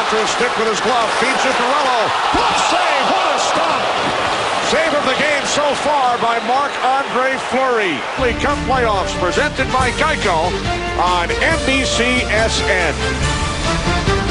onto a stick with his glove. Feeds Zuccarello. Glove save. What a stop. Save of the game so far by Marc-Andre Fleury. Cup playoffs presented by Geico on NBCSN.